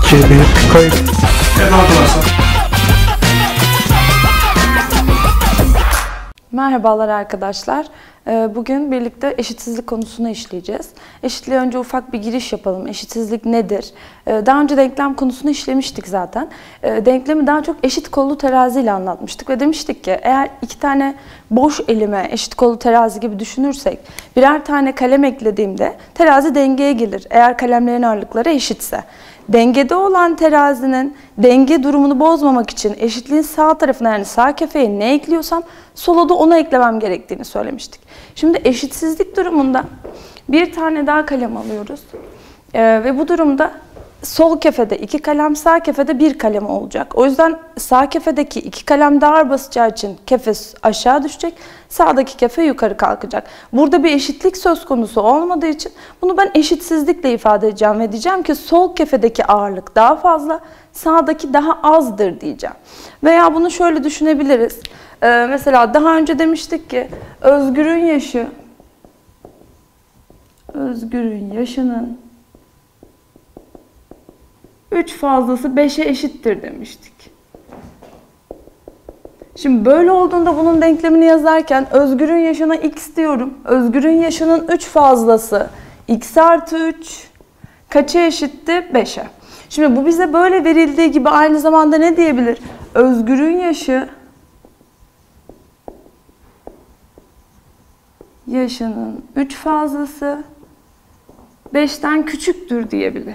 2, 1, kayıt. Evet arkadaşlar. Merhabalar arkadaşlar. Bugün birlikte eşitsizlik konusunu işleyeceğiz. Eşitliğe önce ufak bir giriş yapalım. Eşitsizlik nedir? Daha önce denklem konusunu işlemiştik zaten. Denklemi daha çok eşit kollu terazi ile anlatmıştık ve demiştik ki eğer iki tane boş elime eşit kollu terazi gibi düşünürsek birer tane kalem eklediğimde terazi dengeye gelir. Eğer kalemlerin ağırlıkları eşitse. Dengede olan terazinin denge durumunu bozmamak için eşitliğin sağ tarafına yani sağ kefeye ne ekliyorsam sola da onu eklemem gerektiğini söylemiştik. Şimdi eşitsizlik durumunda bir tane daha kalem alıyoruz ve bu durumda sol kefede 2 kalem, sağ kefede 1 kalem olacak. O yüzden sağ kefedeki 2 kalem daha ağır basacağı için kefe aşağı düşecek, sağdaki kefe yukarı kalkacak. Burada bir eşitlik söz konusu olmadığı için bunu ben eşitsizlikle ifade edeceğim ve diyeceğim ki sol kefedeki ağırlık daha fazla, sağdaki daha azdır diyeceğim. Veya bunu şöyle düşünebiliriz. Mesela daha önce demiştik ki Özgür'ün yaşının 3 fazlası 5'e eşittir demiştik. Şimdi böyle olduğunda bunun denklemini yazarken Özgür'ün yaşına x diyorum. Özgür'ün yaşının 3 fazlası x artı 3 kaça eşitti? 5'e. Şimdi bu bize böyle verildiği gibi aynı zamanda ne diyebilir? Özgür'ün yaşının 3 fazlası 5'ten küçüktür diyebilir.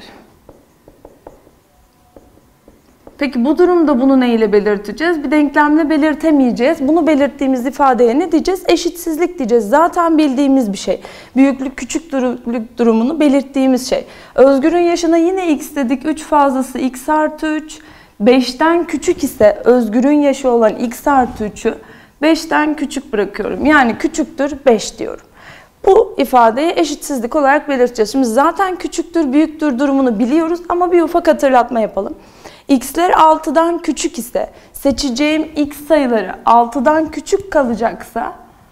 Peki bu durumda bunu ne ile belirteceğiz? Bir denklemle belirtemeyeceğiz. Bunu belirttiğimiz ifadeye ne diyeceğiz? Eşitsizlik diyeceğiz. Zaten bildiğimiz bir şey. Büyüklük küçüklük durumunu belirttiğimiz şey. Özgür'ün yaşına yine x dedik. 3 fazlası x artı 3. 5'ten küçük ise Özgür'ün yaşı olan x artı 3'ü 5'ten küçük bırakıyorum. Yani küçüktür 5 diyorum. Bu ifadeyi eşitsizlik olarak belirteceğiz. Şimdi zaten küçüktür, büyüktür durumunu biliyoruz ama bir ufak hatırlatma yapalım. X'ler 6'dan küçük ise seçeceğim x sayıları 6'dan küçük kalacaksa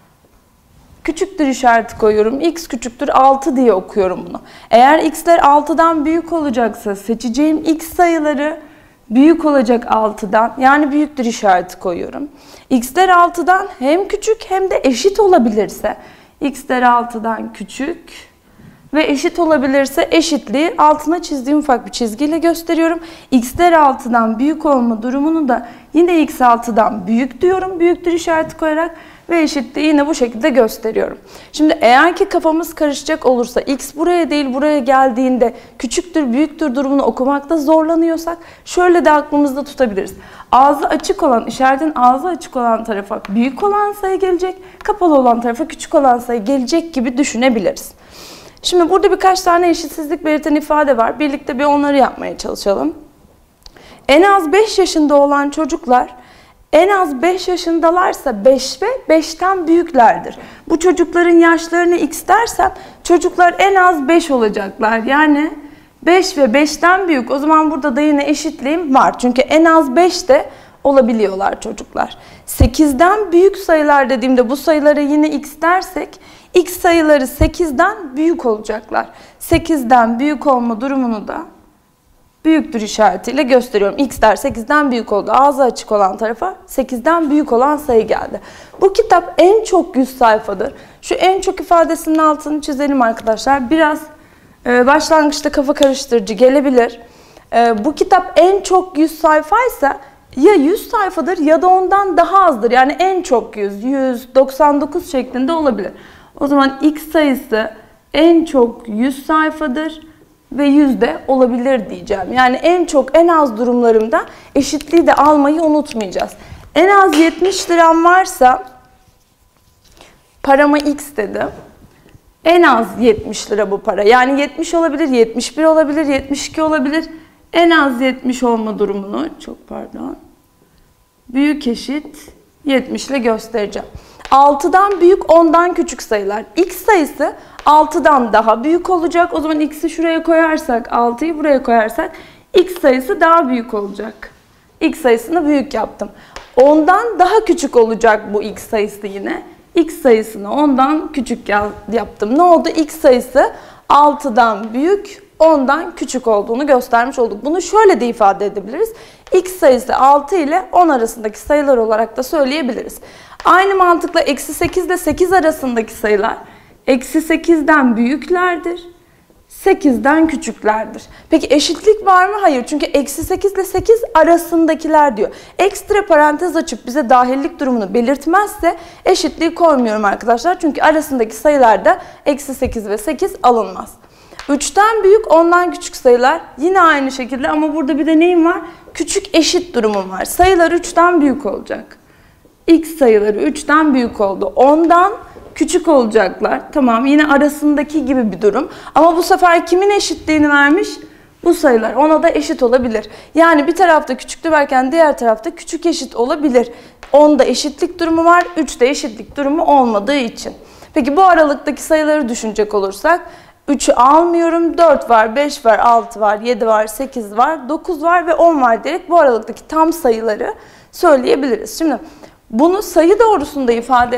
küçüktür işareti koyuyorum. X küçüktür 6 diye okuyorum bunu. Eğer x'ler 6'dan büyük olacaksa seçeceğim x sayıları büyük olacak 6'dan yani büyüktür işareti koyuyorum. X'ler 6'dan hem küçük hem de eşit olabilirse x'ler 6'dan küçük ve eşit olabilirse eşitliği altına çizdiğim ufak bir çizgiyle gösteriyorum. X'ler 6'dan büyük olma durumunu da yine x 6'dan büyük diyorum. Büyüktür işareti koyarak ve eşitliği yine bu şekilde gösteriyorum. Şimdi eğer ki kafamız karışacak olursa x buraya değil buraya geldiğinde küçüktür büyüktür durumunu okumakta zorlanıyorsak şöyle de aklımızda tutabiliriz. Ağzı açık olan, işaretin ağzı açık olan tarafa büyük olan sayı gelecek, kapalı olan tarafa küçük olan sayı gelecek gibi düşünebiliriz. Şimdi burada birkaç tane eşitsizlik belirten ifade var. Birlikte bir onları yapmaya çalışalım. En az 5 yaşında olan çocuklar en az 5 yaşındalarsa 5 ve 5'ten büyüklerdir. Bu çocukların yaşlarını x dersem çocuklar en az 5 olacaklar. Yani 5 ve 5'ten büyük. O zaman burada da yine eşitliğim var. Çünkü en az 5 de olabiliyorlar çocuklar. 8'den büyük sayılar dediğimde bu sayılara yine x dersek x sayıları 8'den büyük olacaklar. 8'den büyük olma durumunu da büyüktür işaretiyle gösteriyorum. X'ler 8'den büyük oldu. Ağzı açık olan tarafa 8'den büyük olan sayı geldi. Bu kitap en çok 100 sayfadır. Şu en çok ifadesinin altını çizelim arkadaşlar. Biraz başlangıçta kafa karıştırıcı gelebilir. Bu kitap en çok 100 sayfaysa ya 100 sayfadır ya da ondan daha azdır. Yani en çok 100, 100, 99 şeklinde olabilir. O zaman x sayısı en çok 100 sayfadır ve 100 de olabilir diyeceğim. Yani en çok en az durumlarımda eşitliği de almayı unutmayacağız. En az 70 liram varsa parama x dedim. En az 70 lira bu para. Yani 70 olabilir, 71 olabilir, 72 olabilir. En az 70 olma durumunu, büyük eşit 70 ile göstereceğim. 6'dan büyük 10'dan küçük sayılar. X sayısı 6'dan daha büyük olacak. O zaman x'i şuraya koyarsak, 6'yı buraya koyarsak x sayısı daha büyük olacak. X sayısını büyük yaptım. 10'dan daha küçük olacak bu x sayısı yine. X sayısını 10'dan küçük yaptım. Ne oldu? X sayısı 6'dan büyük, 10'dan küçük olduğunu göstermiş olduk. Bunu şöyle de ifade edebiliriz. X sayısı 6 ile 10 arasındaki sayılar olarak da söyleyebiliriz. Aynı mantıkla eksi 8 ile 8 arasındaki sayılar eksi 8'den büyüklerdir, 8'den küçüklerdir. Peki eşitlik var mı? Hayır. Çünkü eksi 8 ile 8 arasındakiler diyor. Ekstra parantez açıp bize dahillik durumunu belirtmezse eşitliği koymuyorum arkadaşlar. Çünkü arasındaki sayılarda eksi 8 ve 8 alınmaz. 3'ten büyük 10'dan küçük sayılar yine aynı şekilde ama burada bir de neyim var? Küçük eşit durumum var. Sayılar 3'ten büyük olacak. X sayıları 3'ten büyük oldu. 10'dan küçük olacaklar. Tamam, yine arasındaki gibi bir durum. Ama bu sefer kimin eşitliğini vermiş? Bu sayılar. Ona da eşit olabilir. Yani bir tarafta küçüklü varken diğer tarafta küçük eşit olabilir. 10'da eşitlik durumu var, 3'te eşitlik durumu olmadığı için. Peki bu aralıktaki sayıları düşünecek olursak 3'ü almıyorum. 4 var, 5 var, 6 var, 7 var, 8 var, 9 var ve 10 var diyerek bu aralıktaki tam sayıları söyleyebiliriz. Şimdi bunu sayı doğrusunda ifade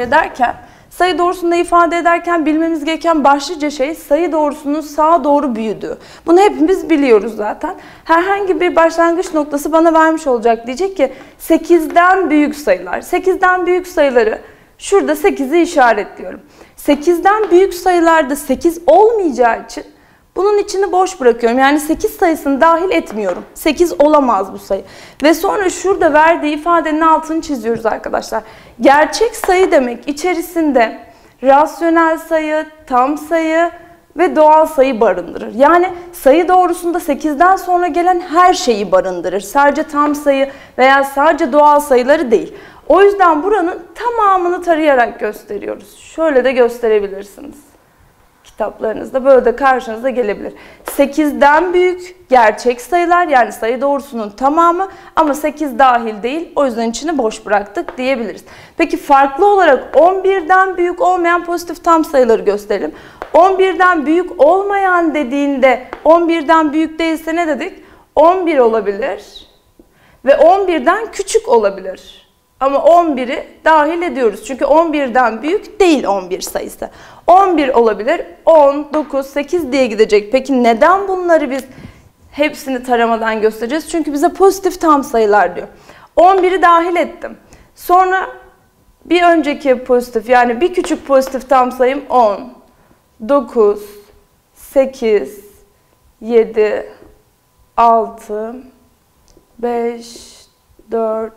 ederken bilmemiz gereken başlıca şey sayı doğrusunun sağa doğru büyüdüğü. Bunu hepimiz biliyoruz zaten. Herhangi bir başlangıç noktası bana vermiş olacak. Diyecek ki 8'den büyük sayılar. 8'den büyük sayıları şurada 8'i işaretliyorum. 8'den büyük sayılarda 8 olmayacağı için bunun içini boş bırakıyorum. Yani 8 sayısını dahil etmiyorum. 8 olamaz bu sayı. Ve sonra şurada verdiği ifadenin altını çiziyoruz arkadaşlar. Gerçek sayı demek içerisinde rasyonel sayı, tam sayı ve doğal sayı barındırır. Yani sayı doğrusunda 8'den sonra gelen her şeyi barındırır. Sadece tam sayı veya sadece doğal sayıları değil. O yüzden buranın tamamını tarayarak gösteriyoruz. Şöyle de gösterebilirsiniz. Kitaplarınızda böyle de karşınıza gelebilir. 8'den büyük gerçek sayılar, yani sayı doğrusunun tamamı ama 8 dahil değil. O yüzden içini boş bıraktık diyebiliriz. Peki farklı olarak 11'den büyük olmayan pozitif tam sayıları gösterelim. 11'den büyük olmayan dediğinde 11'den büyük değilse ne dedik? 11 olabilir ve 11'den küçük olabilir. Ama 11'i dahil ediyoruz. Çünkü 11'den büyük değil 11 sayısı. 11 olabilir, 10, 9, 8 diye gidecek. Peki neden bunları biz hepsini taramadan göstereceğiz? Çünkü bize pozitif tam sayılar diyor. 11'i dahil ettim. Sonra bir önceki pozitif, yani bir küçük pozitif tam sayım 10, 9, 8, 7, 6, 5, 4,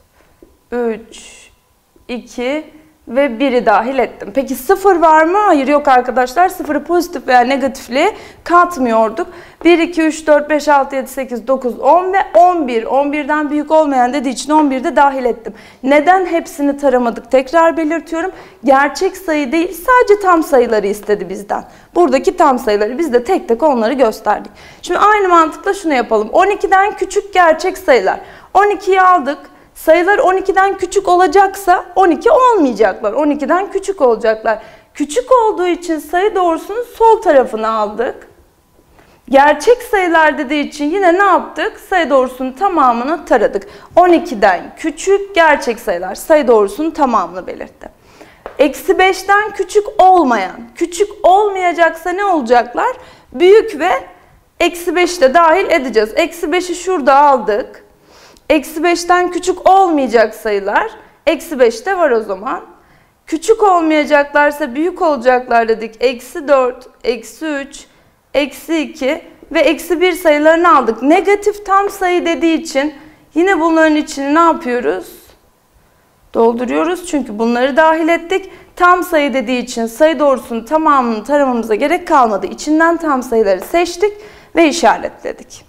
3, 2 ve 1'i dahil ettim. Peki 0 var mı? Hayır, yok arkadaşlar. 0'ı pozitif veya negatifliğe katmıyorduk. 1, 2, 3, 4, 5, 6, 7, 8, 9, 10 ve 11. 11'den büyük olmayan dediği için 11'i de dahil ettim. Neden hepsini taramadık? Tekrar belirtiyorum. Gerçek sayı değil, sadece tam sayıları istedi bizden. Buradaki tam sayıları. Biz de tek tek onları gösterdik. Şimdi aynı mantıkla şunu yapalım. 12'den küçük gerçek sayılar. 12'yi aldık. Sayılar 12'den küçük olacaksa 12 olmayacaklar. 12'den küçük olacaklar. Küçük olduğu için sayı doğrusunun sol tarafını aldık. Gerçek sayılar dediği için yine ne yaptık? Sayı doğrusunun tamamını taradık. 12'den küçük gerçek sayılar. Sayı doğrusunun tamamını belirtti. Eksi 5'ten küçük olmayan. Küçük olmayacaksa ne olacaklar? Büyük ve eksi 5'i de dahil edeceğiz. Eksi 5'i şurada aldık. Eksi 5'ten küçük olmayacak sayılar, eksi 5 de var o zaman. Küçük olmayacaklarsa büyük olacaklar dedik. Eksi 4, eksi 3, eksi 2 ve eksi 1 sayılarını aldık. Negatif tam sayı dediği için yine bunların içini ne yapıyoruz? Dolduruyoruz çünkü bunları dahil ettik. Tam sayı dediği için sayı doğrusunun tamamını taramamıza gerek kalmadı. İçinden tam sayıları seçtik ve işaretledik.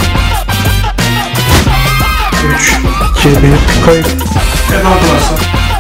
3, 2, 1, kayıt. Penaltı varsa.